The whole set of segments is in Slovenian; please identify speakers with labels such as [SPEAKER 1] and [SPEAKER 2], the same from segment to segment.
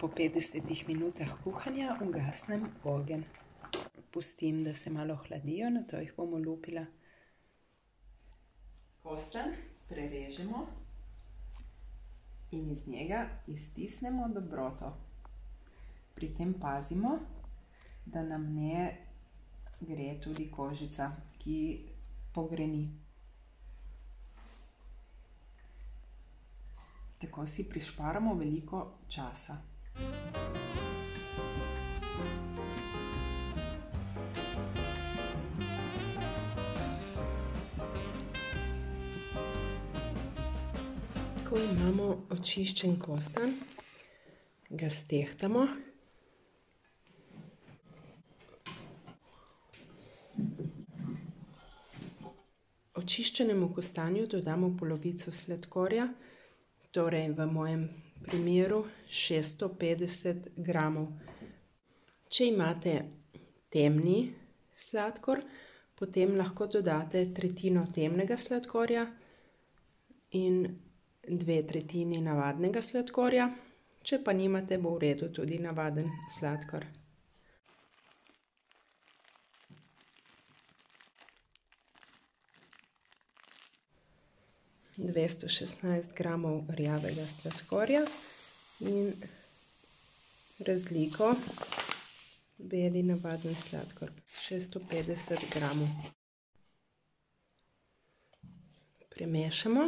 [SPEAKER 1] Po 50 minutah kuhanja ugasnem ogenj. Pustim, da se malo hladijo, nato jih bomo lupila. Kostanj prerežemo in iz njega iztisnemo dobroto. Pri tem pazimo, da nam ne gre tudi kožica, ki pogreni. Tako si prišparamo veliko časa. Ko imamo očiščen kostanj, ga stehtamo. Očiščenemu kostanju dodamo polovico sladkorja, torej v mojem primeru 650 gramov. Če imate temni sladkor, potem lahko dodate tretjino temnega sladkorja in 2/3 navadnega sladkorja. Če pa nimate, bo v redu tudi navaden sladkor. Dvesto 16 gramov rjavega sladkorja in razliko beli navaden sladkor 650 gramov. Premešamo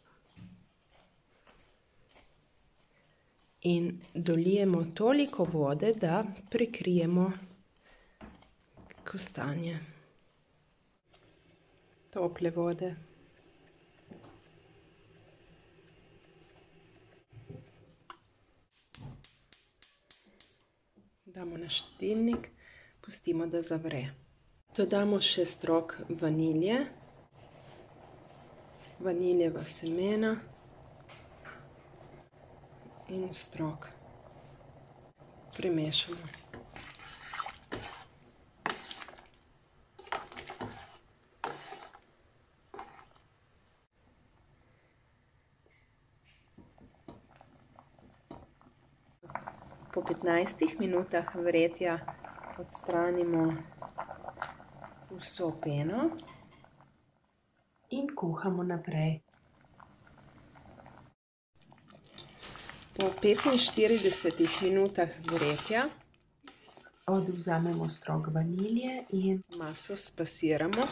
[SPEAKER 1] in dolijemo toliko vode, da prekrijemo kostanje. Tople vode. Damo na štedilnik, pustimo, da zavre. Dodamo še strok vanilje, vaniljeva semena in strok. Premešamo. Po 15 minutah vretja odstranimo vso peno in kuhamo naprej. Po 45 minutah vretja odvzamemo strok vanilje in maso spasiramo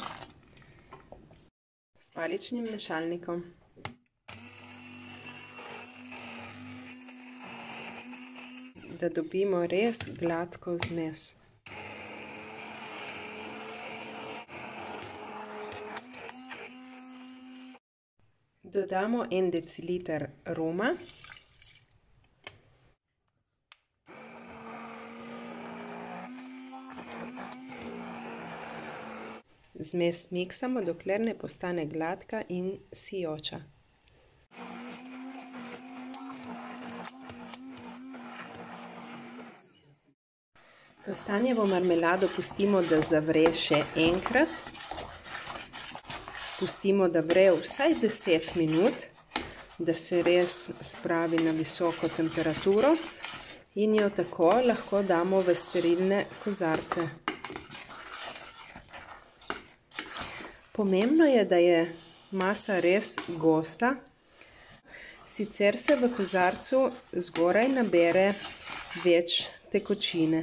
[SPEAKER 1] s paličnim mešalnikom. Da dobimo res gladko zmes. Dodamo 1 deciliter ruma. Zmes miksamo, dokler ne postane gladka in sijoča. Kostanjevo marmelado pustimo, da zavre še enkrat. Pustimo, da vre vsaj 10 minut, da se res spravi na visoko temperaturo in jo tako lahko damo v sterilne kozarce. Pomembno je, da je masa res gosta, sicer se v kozarcu zgoraj nabere več tekočine.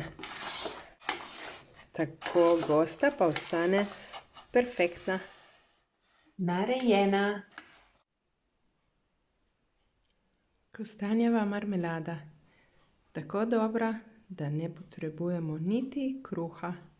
[SPEAKER 1] Tako gosta pa ostane perfektna. Narejena. Kostanjeva marmelada. Tako dobra, da ne potrebujemo niti kruha.